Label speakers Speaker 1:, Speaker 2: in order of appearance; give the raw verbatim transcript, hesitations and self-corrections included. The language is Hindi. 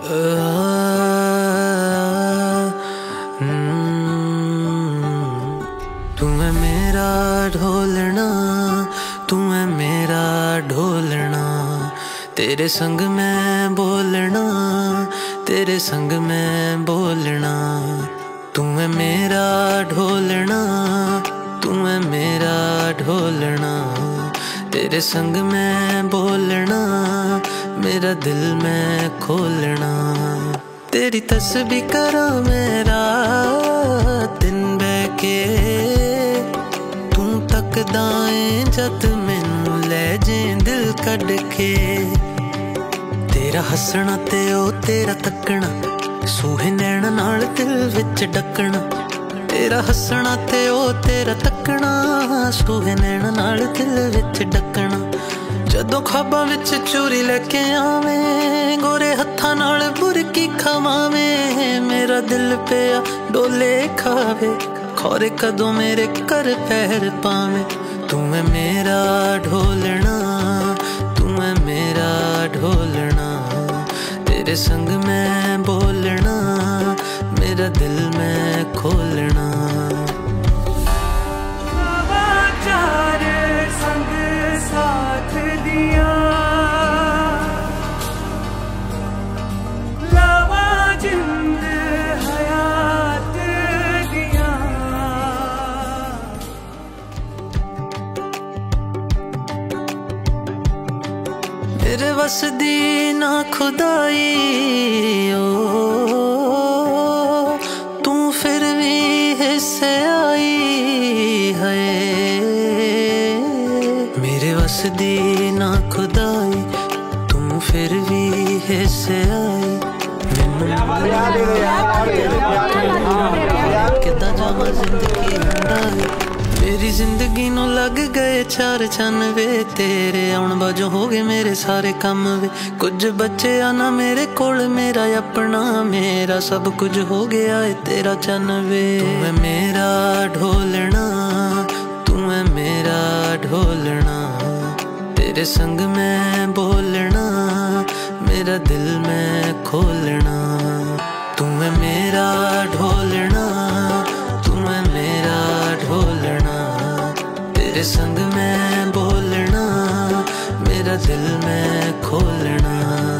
Speaker 1: तू है मेरा ढोलना, तू है मेरा ढोलना, तेरे संग मैं बोलना, तेरे संग मैं बोलना। तू है मेरा ढोलना, तू है मेरा ढोलना, तेरे संग मैं बोलना, मेरा दिल मैं खोलना। तेरी तस्बीह करा मेरा दिन बैके, तू तकदा ऐ जद मैनू लै जे दिल कढ के। तेरा हसना ते ओ तेरा तकना, सूहे नैना नाल दिल विच डकना। तेरा हसना ते ओ तेरा तकना, सूहे नैना नाल दिल विच डकना। जदों ख्वाबां विच चूरी लैके आवें, गोरे हत्थां नाल बुरकी खवावें, मेरा दिल पिया डोले खावे, खौरे कदों मेरे कर पैर पावे। तू है मेरा ढोलना, तू है मेरा ढोलना, तेरे संग मैं बोलना, मेरा दिल मैं खोलना। संग साथ दिया लावा जिंद हयात दिया। मेरे वस दी ना खुदाई ओ, तू फिर भी हिस्से आई है। मेरे वस दी ना खुदाई, तू फिर भी हिस्से आई। किदा जावा जिंदगी लंडाई, मेरी जिंदगी नू लग गए चार चन वे, तेरे आउण बाजों हो गए मेरे सारे कम वे। कुछ बचे ना मेरे कोल मेरा अपना, मेरा सब कुछ हो गया है तेरा चन वे। तू है मेरा ढोलना, तू है मेरा ढोलना, तेरे संग मैं बोलना, मेरा दिल मैं खोलना। तू है मेरा ढोलना, तू है मेरा ढोलना, तेरे संग मैं बोलना, मेरा दिल मैं खोलना।